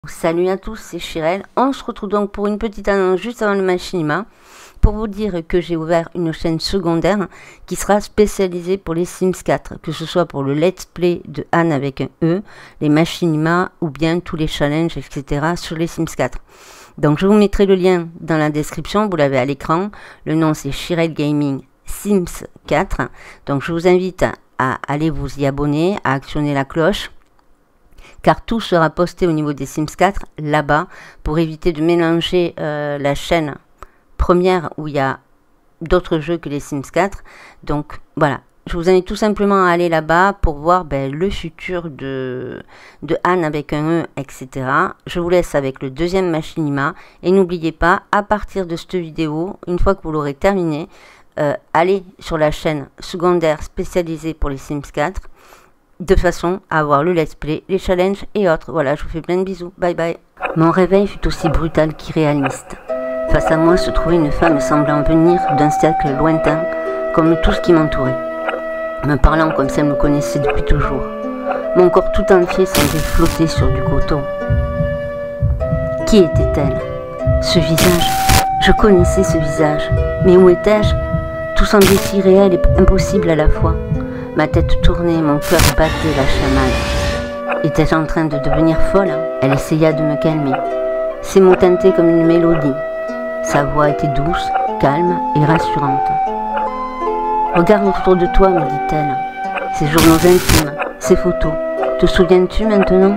Salut à tous, c'est Chirel. On se retrouve donc pour une petite annonce juste avant le machinima pour vous dire que j'ai ouvert une chaîne secondaire qui sera spécialisée pour les Sims 4, que ce soit pour le let's play de Anne avec un E, les machinima ou bien tous les challenges, etc. sur les Sims 4. Donc je vous mettrai le lien dans la description, vous l'avez à l'écran. Le nom c'est Chirel Gaming Sims 4. Donc je vous invite à aller vous y abonner, à actionner la cloche, car tout sera posté au niveau des Sims 4 là-bas pour éviter de mélanger la chaîne première où il y a d'autres jeux que les Sims 4. Donc voilà, je vous invite tout simplement à aller là-bas pour voir le futur de Anne avec un E, etc. Je vous laisse avec le deuxième machinima et n'oubliez pas, à partir de cette vidéo, une fois que vous l'aurez terminé, allez sur la chaîne secondaire spécialisée pour les Sims 4 de façon à avoir le let's play, les challenges et autres. Voilà, je vous fais plein de bisous. Bye bye. Mon réveil fut aussi brutal qu'irréaliste. Face à moi se trouvait une femme semblant venir d'un cercle lointain, comme tout ce qui m'entourait, me parlant comme si elle me connaissait depuis toujours. Mon corps tout entier semblait flotter sur du coton. Qui était-elle? Ce visage, je connaissais ce visage, mais où étais-je? Tout semblait si réel et impossible à la fois. Ma tête tournait, mon cœur battait la chamade. Étais-je en train de devenir folle? Elle essaya de me calmer. Ses mots tintaient comme une mélodie. Sa voix était douce, calme et rassurante. Regarde autour de toi, me dit-elle. Ces journaux intimes, ces photos. Te souviens-tu maintenant?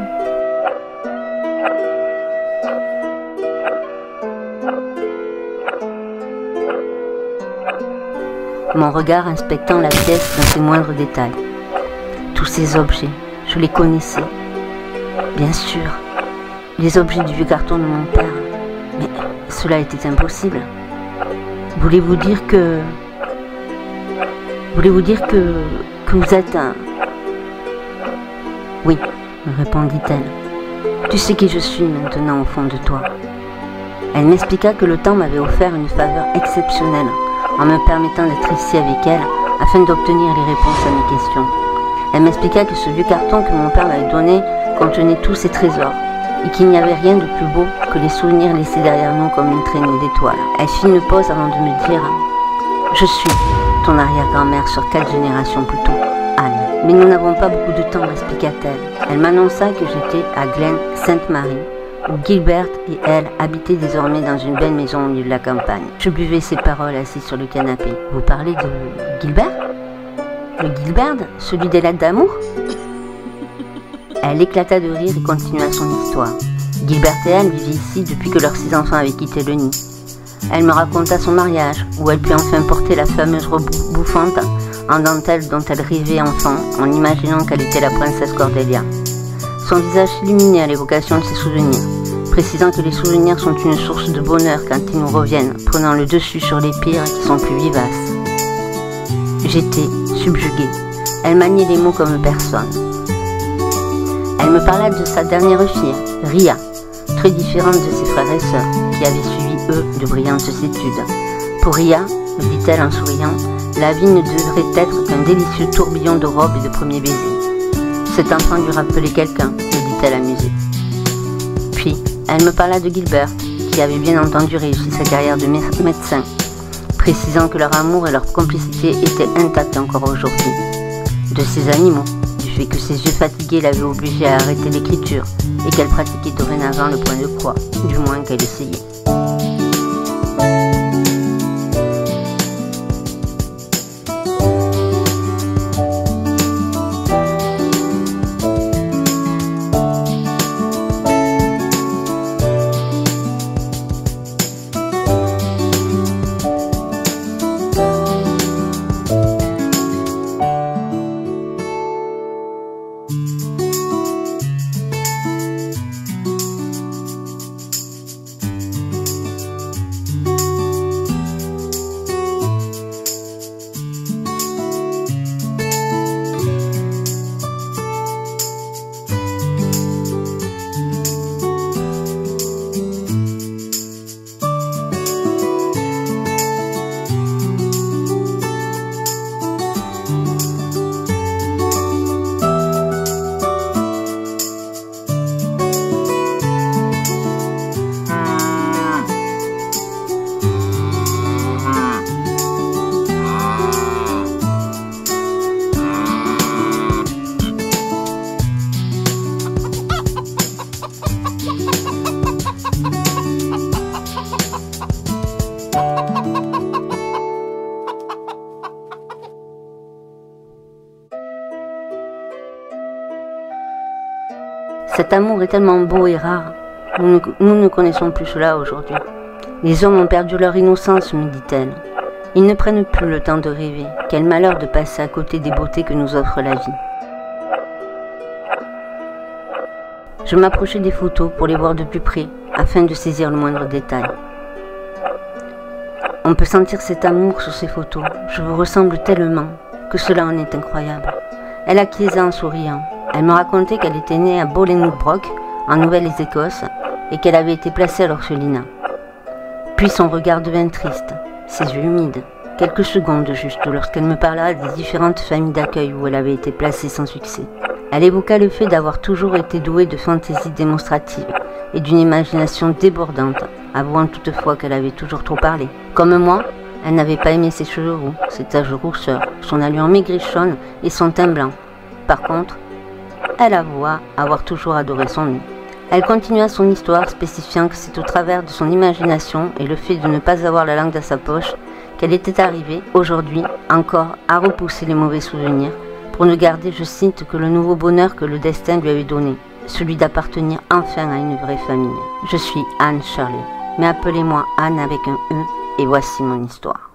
Mon regard inspectant la pièce dans ses moindres détails. Tous ces objets, je les connaissais. Bien sûr, les objets du vieux carton de mon père. Mais cela était impossible. Voulez-vous dire que vous êtes un... Oui, me répondit-elle. Tu sais qui je suis maintenant au fond de toi. Elle m'expliqua que le temps m'avait offert une faveur exceptionnelle en me permettant d'être ici avec elle afin d'obtenir les réponses à mes questions. Elle m'expliqua que ce vieux carton que mon père m'avait donné contenait tous ses trésors et qu'il n'y avait rien de plus beau que les souvenirs laissés derrière nous comme une traînée d'étoiles. Elle fit une pause avant de me dire « Je suis ton arrière-grand-mère sur 4 générations plus tôt, Anne. » Mais nous n'avons pas beaucoup de temps, m'expliqua-t-elle. Elle m'annonça que j'étais à Glen Sainte-Marie, où Gilbert et elle habitaient désormais dans une belle maison au milieu de la campagne. Je buvais ces paroles assis sur le canapé. Vous parlez de Gilbert? Le Gilbert? Celui des lettres d'amour? Elle éclata de rire et continua son histoire. Gilbert et elle vivaient ici depuis que leurs 6 enfants avaient quitté le nid. Elle me raconta son mariage, où elle put enfin porter la fameuse robe bouffante en dentelle dont elle rêvait enfant, en imaginant qu'elle était la princesse Cordelia. Son visage s'illuminait à l'évocation de ses souvenirs, précisant que les souvenirs sont une source de bonheur quand ils nous reviennent, prenant le dessus sur les pires qui sont plus vivaces. J'étais subjuguée. Elle maniait les mots comme personne. Elle me parla de sa dernière fille, Ria, très différente de ses frères et sœurs, qui avaient suivi, eux, de brillantes études. Pour Ria, me dit-elle en souriant, la vie ne devrait être qu'un délicieux tourbillon de robes et de premiers baisers. Cet enfant lui rappelait quelqu'un, me dit-elle amusée. Puis, elle me parla de Gilbert, qui avait bien entendu réussi sa carrière de médecin, précisant que leur amour et leur complicité étaient intacts encore aujourd'hui. De ses animaux, du fait que ses yeux fatigués l'avaient obligée à arrêter l'écriture et qu'elle pratiquait dorénavant le point de croix, du moins qu'elle essayait. Cet amour est tellement beau et rare. Nous ne connaissons plus cela aujourd'hui. Les hommes ont perdu leur innocence, me dit-elle. Ils ne prennent plus le temps de rêver. Quel malheur de passer à côté des beautés que nous offre la vie. Je m'approchais des photos pour les voir de plus près, afin de saisir le moindre détail. On peut sentir cet amour sur ces photos. Je vous ressemble tellement que cela en est incroyable. Elle acquiesça en souriant. Elle me racontait qu'elle était née à Bolingbroke, en Nouvelle-Écosse, et qu'elle avait été placée à l'orphelinat. Puis son regard devint triste, ses yeux humides, quelques secondes juste, lorsqu'elle me parla des différentes familles d'accueil où elle avait été placée sans succès. Elle évoqua le fait d'avoir toujours été douée de fantaisie démonstrative et d'une imagination débordante, avouant toutefois qu'elle avait toujours trop parlé. Comme moi, elle n'avait pas aimé ses cheveux roux, ses taches de rousseur, son allure maigrichonne et son teint blanc. Par contre, elle avoua avoir toujours adoré son nez. Elle continua son histoire, spécifiant que c'est au travers de son imagination et le fait de ne pas avoir la langue dans sa poche qu'elle était arrivée, aujourd'hui, encore, à repousser les mauvais souvenirs, pour ne garder, je cite, que le nouveau bonheur que le destin lui avait donné, celui d'appartenir enfin à une vraie famille. Je suis Anne Shirley, mais appelez-moi Anne avec un E, et voici mon histoire.